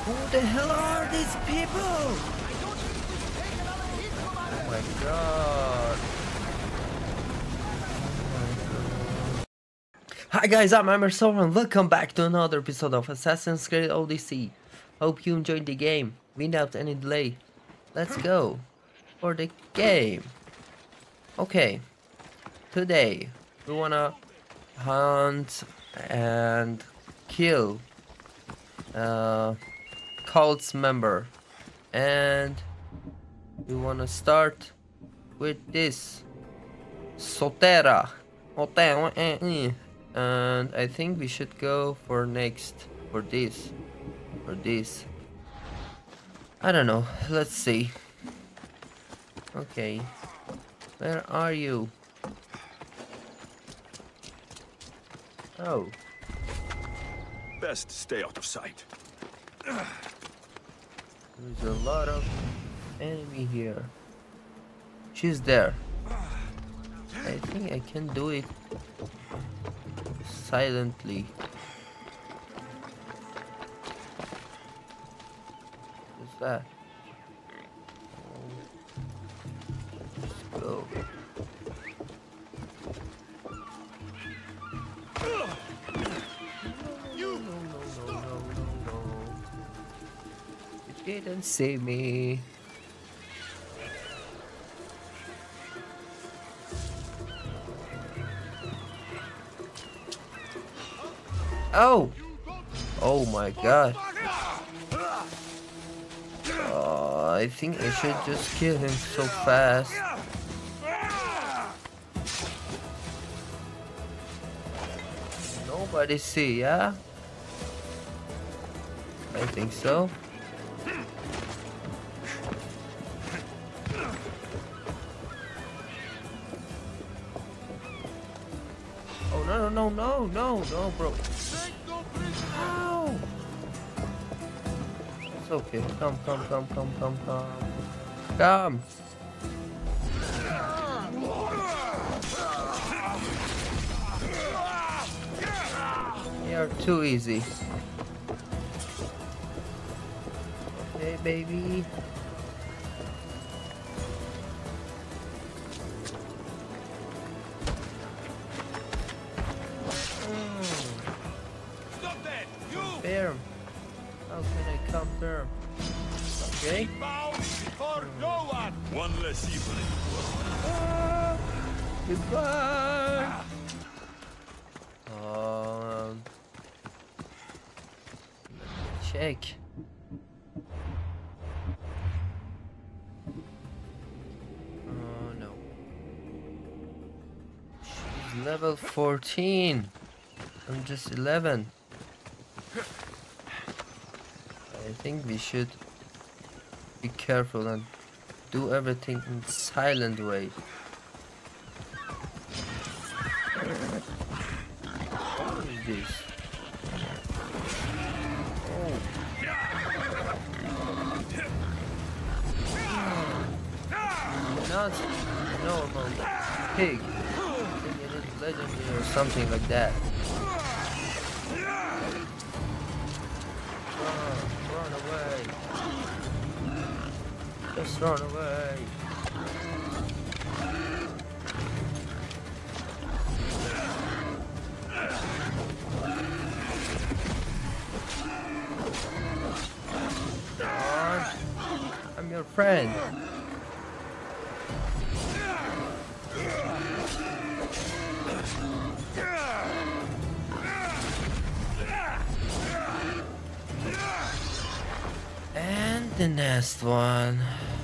Who the hell are these people? Oh my god. Hi guys, I'm Emerson and welcome back to another episode of Assassin's Creed Odyssey. Hope you enjoyed the game. Without any delay, let's go for the game. Okay, today we wanna hunt and kill cult's member, and we wanna start with this Sotera. And I think we should go for next for this. I don't know. Let's see. Okay. Where are you? Oh. Best stay out of sight. There's a lot of enemy here. She's there. I think I can do it silently. What's that? Let's go. No. You didn't see me. Oh! Oh my god. I think I should just kill him so fast. Nobody see, yeah? I think so. Oh no, bro. Ow. It's okay. Come. Come. You're too easy. Okay, baby. There. How can I counter? Okay. For no one less evil. Goodbye. Check. Oh no. She's level 14. I'm just 11. I think we should be careful and do everything in silent way. What is this? Oh. Not normal pig. I think it is legendary or something like that. Run away. Just run away. Come on. I'm your friend. And the next one.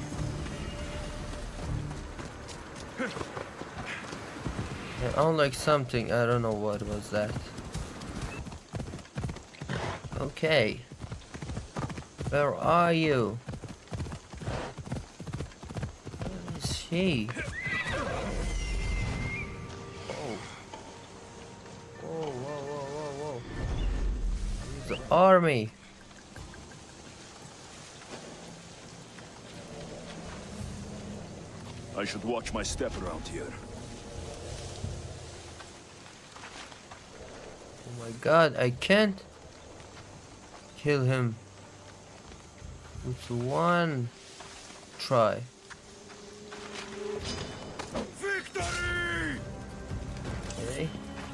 I unlocked something, I don't know what was that. Okay. Where are you? Where is she? Whoa. The army. I should watch my step around here. Oh my god, I can't kill him With one try. Victory! Okay.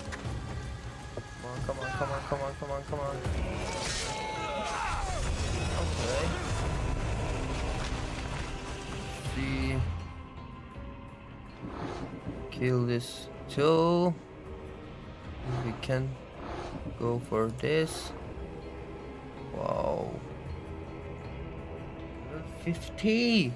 Come on, come on, come on, come on, come on, come on. Okay. See. Kill this too. We can go for this. Wow. 50.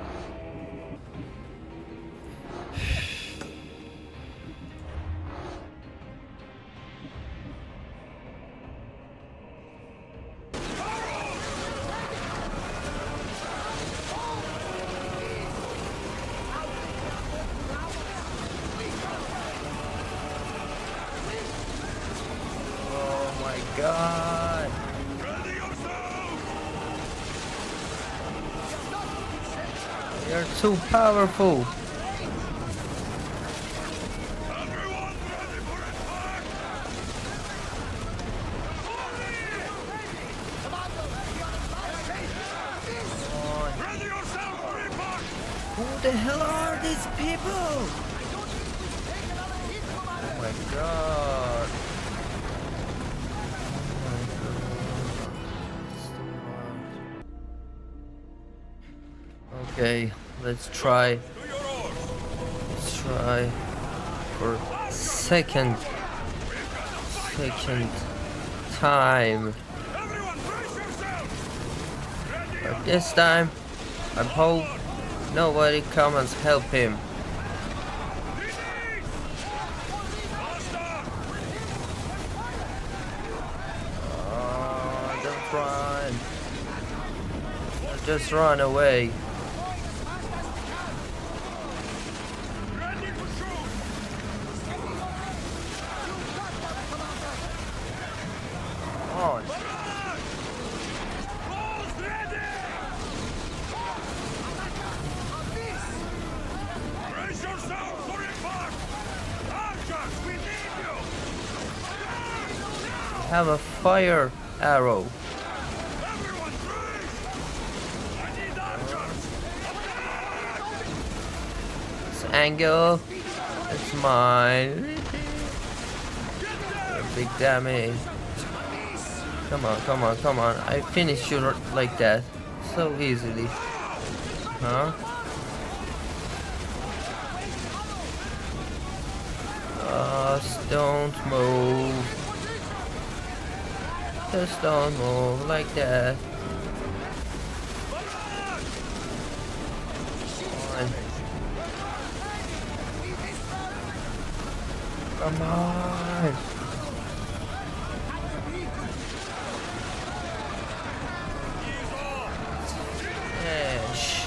Oh my god. Ready yourself! You're too powerful. Everyone ready for attack! Ready yourself for impact! Who the hell are these people? Oh my god. Okay, let's try. Let's try for second time. Everyone brace yourself! Ready But this time, I hope nobody comes and help him. Oh, don't run. Just run away. Ready to shoot! Come on. Balls ready! Brace yourself for impact! Archers, we need you! Have a fire arrow. Everyone brace! I need archers! This angle, it's mine. Big damage. Come on, come on, come on. I finished you like that so easily. Huh? Just don't move. Just don't move like that. Come on. Come on. Yes.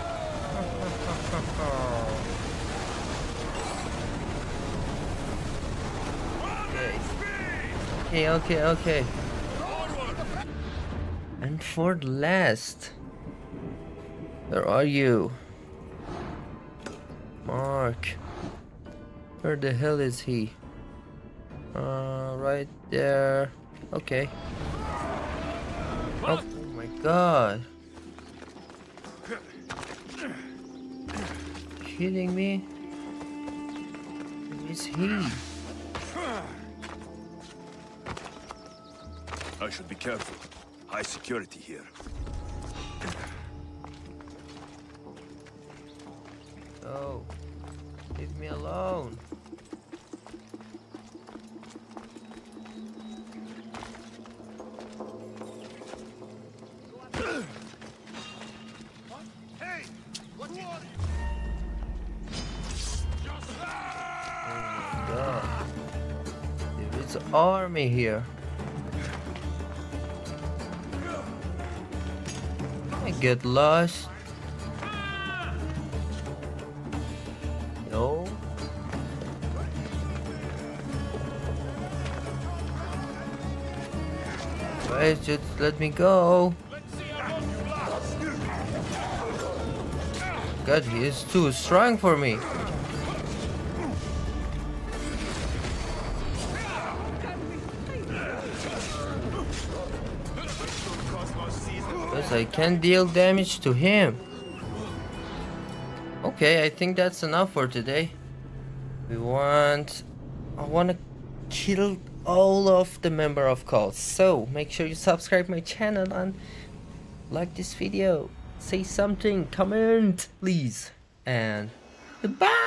Okay. And for the last, where are you? Mark. Where the hell is he? Right there. Okay. Oh my god. Kidding me? Who is he? I should be careful. High security here. Oh, leave me alone. Hey! What are you? God. There is an army here. I get lost. No. Guys, just let me go. God, he is too strong for me. because I can deal damage to him. Okay, I think that's enough for today. I want to kill all of the member of cults. So make sure you subscribe my channel and like this video. Say something, comment please, and goodbye.